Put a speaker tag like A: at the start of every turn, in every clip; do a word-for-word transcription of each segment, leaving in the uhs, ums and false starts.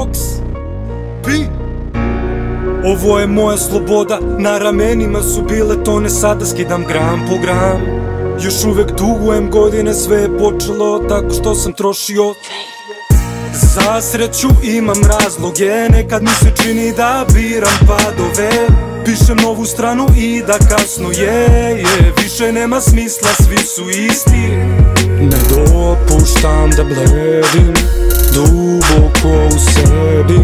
A: Fox P. Ovo je moja sloboda, na ramenima su bile tone, sada skidam gram po gram. Još uvek dugujem godine, sve je počelo tako što sam trošio. Za sreću imam razloge, nekad mi se čini da biram padove. Pišem novu stranu i da kasno je, je više nema smisla, svi su isti. Ne dopuštam da bledim duboko u sebi,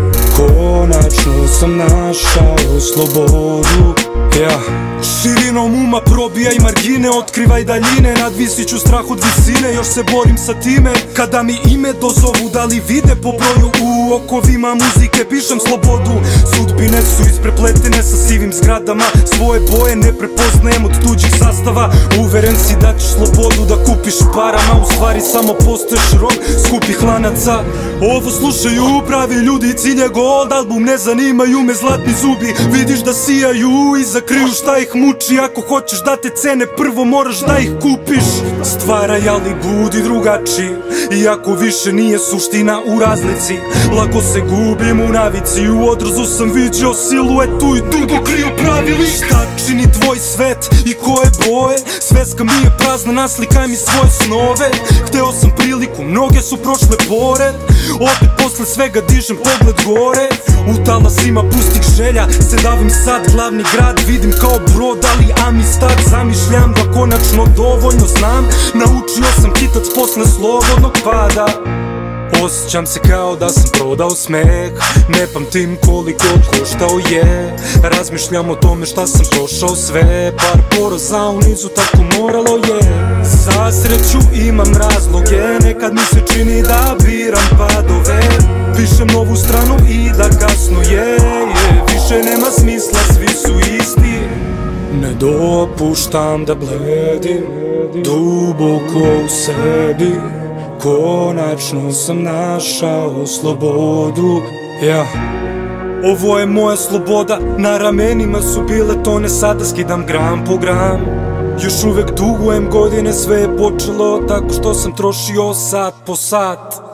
A: konačno sam našao slobodu. Ja širinom uma probijaj margine, otkrivaj daljine, nadvisit ću strah od visine, još se borim sa time. Kada mi ime dozovu, da li vide po broju u okovima muzike, pišem slobodu. Sudbine su isprepletene sa sivim zgradama, svoje boje ne prepoznajem od tuđih sastava. Uveren si da ćeš slobodu da kupiš parama, u stvari samo postoješ rob skupih lanaca. Ovo slušaju pravi ljudi, cilj je gold album, ne zanimaju me zlatni zubi. Vidiš da sijaju i zakriju šta ih muči, ako hoćeš da te cene prvo moraš da ih kupiš. Stvaraj, ali budi drugačiji, iako više nije suština u razlici. Lako se gubim u navici, u odrazu sam viđao siluetu i dugo kriju pravi lik. Šta čini tvoj svet i koje boje, sveska mi je prazna, naslikaj mi svoje snove. Hteo sam priliku, mnoge su prošle pored, opet posle svega dižem pogled gore. U talasima pustih želja se davim sad, glavni grad vidim kao brod, ali amistad zamišljam da konačno dovoljno znam. Naučio sam hitac posle slobodnog pada. Osjećam se kao da sam prodao smeh, ne pamtim koliko koštao je. Razmišljam o tome šta sam prošao sve, par poroza u nizu, tako moralo je. Za sreću imam razloge, nekad mi se čini da biram padove. Pišem novu stranu i da kasno je, je. Više nema smisla, svi su isti. Ne dopuštam da bledim duboko u sebi, konačno sam našao slobodu. Ja Ovo je moja sloboda, na ramenima su bile tone, sada skidam gram po gram. Još uvek dugujem godine, sve je počelo tako što sam trošio sat po sat.